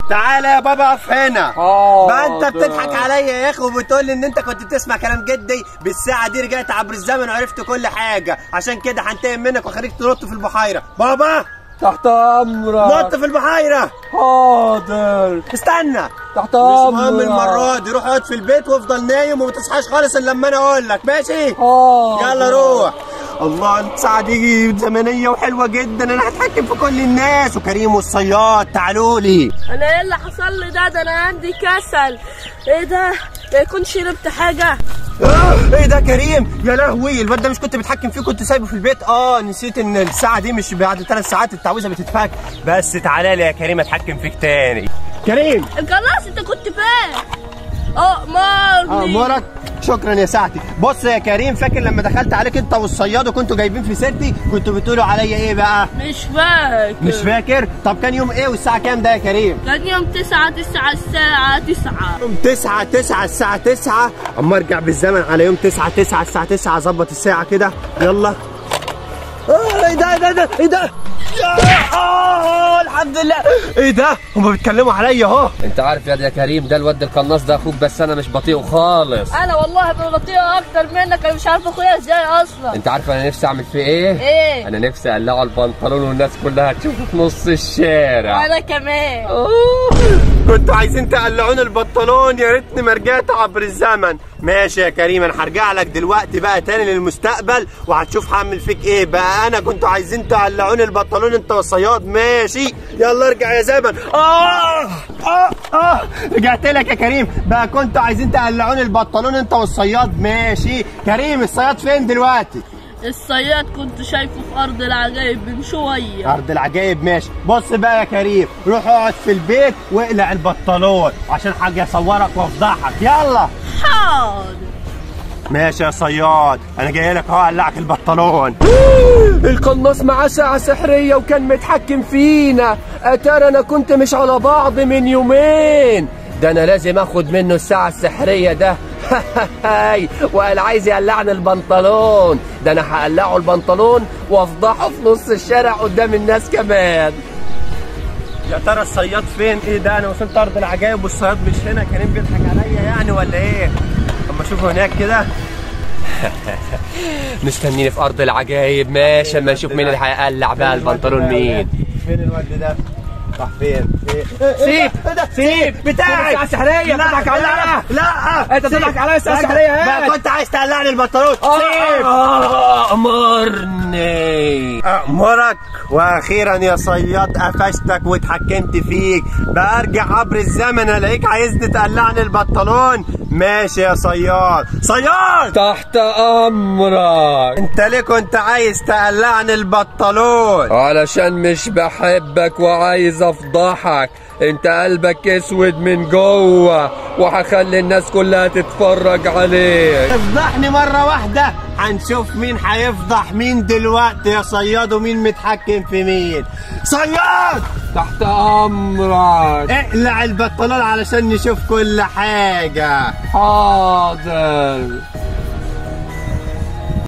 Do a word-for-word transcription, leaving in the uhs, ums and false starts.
تعالى يا بابا اقف هنا. اه بقى انت بتضحك عليا يا اخي وبتقول لي ان انت كنت بتسمع كلام جدي. بالساعه دي رجعت عبر الزمن وعرفت كل حاجه، عشان كده هنتقم منك واخليك تنط في البحيره. بابا تحت امرك. نط في البحيره. حاضر. استنى تحت امرك. امرك. مش مهم المره دي، روح اقعد في البيت وافضل نايم وما تصحاش خالص الا لما انا اقول لك، ماشي؟ حاضر. يلا روح. الله الساعة دي زمنية وحلوة جدا، أنا هتحكم في كل الناس. وكريم والصياد تعالوا لي. أنا إيه اللي حصل لي ده؟ ده أنا عندي كسل. إيه ده؟ ما يكونش شربت حاجة؟ آه إيه ده كريم؟ يا لهوي الواد ده مش كنت بتحكم فيه، كنت سايبه في البيت. أه نسيت إن الساعة دي مش بعد ثلاث ساعات التعويذة بتتفك. بس تعالى لي يا كريم أتحكم فيك تاني. كريم خلاص أنت كنت فين؟ أأمرني. أأمرك؟ شكرا يا ساعتي. بص يا كريم، فاكر لما دخلت عليك انت والصياد وكنتوا جايبين في سيرتي كنتوا بتقولوا عليا ايه بقى؟ مش فاكر. مش فاكر؟ طب كان يوم ايه والساعة كام ده يا كريم؟ كان يوم تسعة تسعة الساعة تسعة. يوم تسعة تسعة الساعة تسعة. اما ارجع بالزمن على يوم تسعة تسعة الساعة تسعة، اظبط الساعة كده. يلا. اه ايه ده ايه ده ايه ده؟ اه الحمد لله. ايه ده؟ هما بيتكلموا عليا اهو. انت عارف يا كريم ده الواد القناص ده اخوك، بس انا مش بطيئه خالص. انا والله بطيئه اكتر منك، انا مش عارف اخويا ازاي اصلا. انت عارف انا نفسي اعمل فيه ايه؟ ايه؟ انا نفسي اقلعه البنطلون والناس كلها تشوفه في نص الشارع. وانا كمان. كنتوا عايزين تقلعوني البنطلون، يا ريتني ما رجعت عبر الزمن. ماشي يا كريم، انا هرجع لك دلوقتي بقى تاني للمستقبل وهتشوف هعمل فيك ايه بقى. انا كنتوا عايزين تقلعوني البنطلون انت والصياد، ماشي؟ يلا ارجع يا زمن. اه اه اه رجعت لك يا كريم بقى. كنتوا عايزين تقلعوني البنطلون انت والصياد، ماشي؟ كريم الصياد فين دلوقتي؟ الصياد كنت شايفه في ارض العجائب من شويه. ارض العجائب ماشي. بص بقى يا كريم، روح اقعد في البيت واقلع البنطلون عشان حاجه اصورك وافضحك. يلا. حاضر. ماشي يا صياد، انا جاي لك اهو اقلعك البنطلون. القناص معاه ساعة سحرية وكان متحكم فينا. اتاري انا كنت مش على بعض من يومين. ده انا لازم اخد منه الساعة السحرية ده. وقال عايز يقلعني البنطلون. ده انا هقلعه البنطلون وافضحه في نص الشارع قدام الناس كمان. يا ترى الصياد فين؟ ايه ده؟ انا وصلت ارض العجائب والصياد مش هنا. كريم بيضحك عليا يعني ولا ايه؟ اما اشوفه هناك كده. مستنيني في ارض العجائب. ماشي اما نشوف مين اللي هيقلع بقى البنطلون. مين؟ فين الواد ده؟ راح فين؟ سيب سيب بتاعي الساعة السحرية. بتضحك عليا. لا انت بتضحك عليا. الساعة السحرية بقى كنت عايز تقلعني البنطلون. سيب. امرني. امرك. واخيرا يا صياد قفشتك واتحكمت فيك. بقى ارجع عبر الزمن الاقيك عايزني تقلعني البنطلون. ماشي يا صياد. صياد تحت امرك. انت ليه كنت عايز تقلعني البنطلون؟ علشان مش بحبك وعايز افضحك. انت قلبك اسود من جوه وهخلي الناس كلها تتفرج عليك. افضحني مرة واحدة، هنشوف مين هيفضح مين دلوقتي يا صياد ومين متحكم في مين. صياد تحت امرك. اقلع البنطلون علشان نشوف كل حاجة. حاضر.